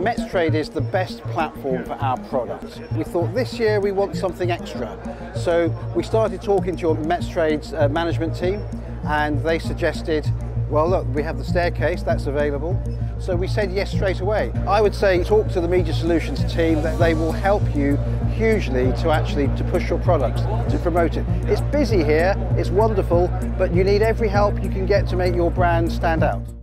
METSTRADE is the best platform for our products. We thought this year we want something extra. So we started talking to your METSTRADE's management team, and they suggested, well look, we have the staircase, that's available. So we said yes straight away. I would say talk to the Media Solutions team, that they will help you hugely to push your products, to promote it. It's busy here, it's wonderful, but you need every help you can get to make your brand stand out.